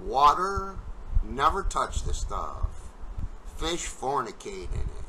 Water, never touch the stuff. Fish fornicate in it.